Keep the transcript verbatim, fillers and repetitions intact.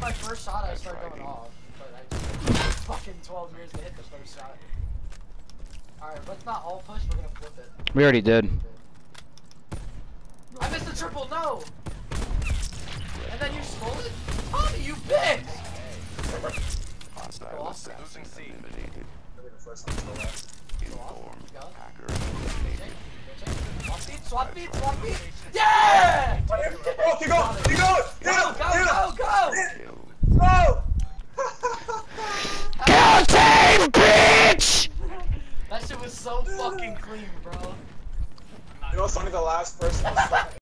my first shot, I started going off. But I just took fucking twelve years to hit the first shot. Alright, let's not all push, we're gonna flip it. We already did. I missed the triple, no! And then you stole it? How do you bitch? Go off. Losing C. Swap feed, swap feed, swap feed. Yeah! Oh, keep going, keep going! Go, go, go, go! Go! Killchain, bitch! That shit was so fucking clean, bro. You know what's funny? The last person was